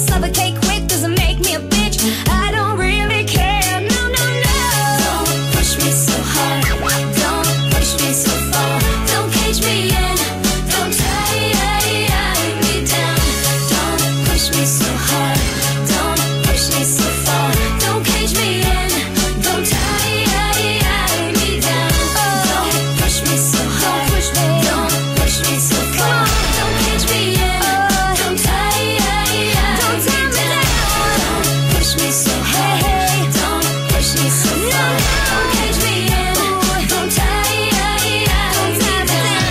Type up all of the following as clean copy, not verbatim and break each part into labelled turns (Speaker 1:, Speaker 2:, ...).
Speaker 1: suffocate quick, doesn't make me a bitch. I don't really care, no, no, no. Don't push me so hard, don't push me so far. Don't cage me in, don't tie me down. Don't push me so hard, don't push me so far. Don't cage me in, don't tie me down. Don't push me so hard, don't push me so far. Don't cage me in, don't tie me down. Don't push me so hard, don't push me so far. Don't cage me in, don't tie me down.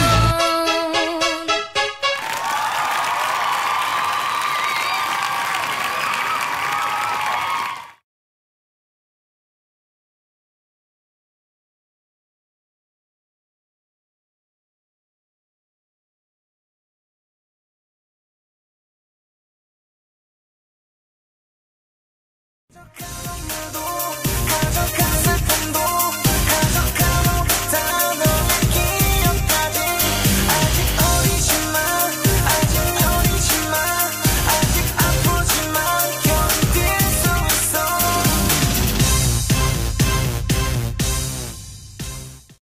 Speaker 1: So